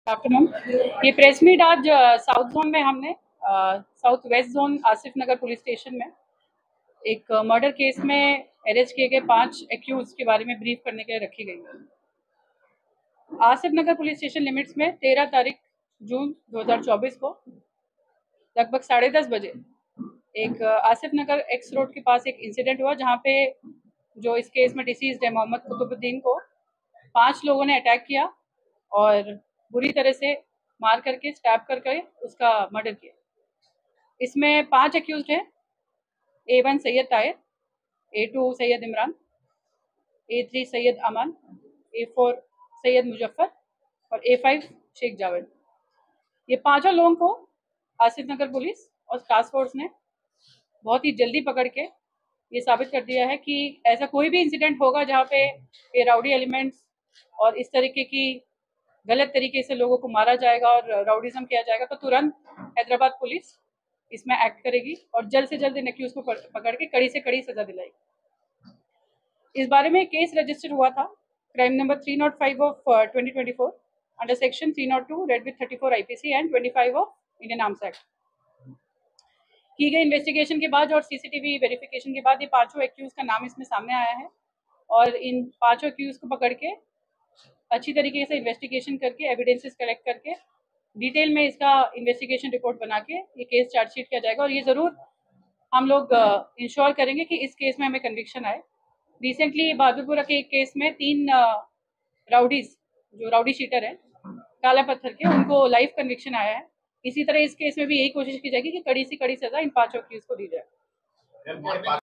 Afternoon. ये press meet आज south zone में हमने south west zone Asif Nagar police station में एक मर्डर केस में अरेस्ट किए गए 5 एक्यूज के बारे में ब्रीफ करने के लिए रखी गई है। Asif Nagar police station limits में 13 तारीख जून 2024 को लगभग 10:30 बजे एक आसिफ नगर एक्स रोड के पास एक इंसिडेंट हुआ, जहाँ पे जो इस केस में डिसीज्ड है मोहम्मद कुतुबुद्दीन को 5 लोगों ने अटैक किया और बुरी तरह से मार करके स्टैप करके उसका मर्डर किया। इसमें 5 एक्यूज्ड हैं। A1 Syed Tahir, A2 Syed Imran, A3 Syed अमान, A4 सैयद मुजफ्फर और A5 शेख जावेद। ये 5 लोगों को आसिफ नगर पुलिस और टास्क फोर्स ने बहुत ही जल्दी पकड़ के ये साबित कर दिया है कि ऐसा कोई भी इंसिडेंट होगा जहाँ पे ये राउडी एलिमेंट्स और इस तरीके की गलत तरीके से लोगों को मारा जाएगा और राउडिज्म किया जाएगा, तो तुरंत हैदराबाद पुलिस इसमें एक्ट करेगी और जल्द से जल्द इन एक्यूज को पकड़ के कड़ी से कड़ी सजा दिलाएगी। इस बारे में केस रजिस्टर हुआ था crime number 305 of 2024 under section 302 read with 34 IPC and 25 of Indian Arms Act. की गई इन्वेस्टिगेशन के बाद और सीसीटीवी वेरिफिकेशन के बाद ये 5 एक्यूज का नाम इसमें सामने आया है और इन 5 एक्यूज को पकड़ के अच्छी तरीके से इन्वेस्टिगेशन करके एविडेंसेस कलेक्ट करके डिटेल में इसका इन्वेस्टिगेशन रिपोर्ट बना के ये केस चार्जशीट किया जाएगा और ये ज़रूर हम लोग इंश्योर करेंगे कि इस केस में हमें कन्विक्शन आए। रिसेंटली बहादुरपुरा के एक केस में 3 राउडीज जो राउडी शीटर हैं काला पत्थर के, उनको लाइफ कन्विक्शन आया है। इसी तरह इस केस में भी यही कोशिश की जाएगी कि कड़ी से कड़ी सजा इन 5 एक्यूज को दी जाए।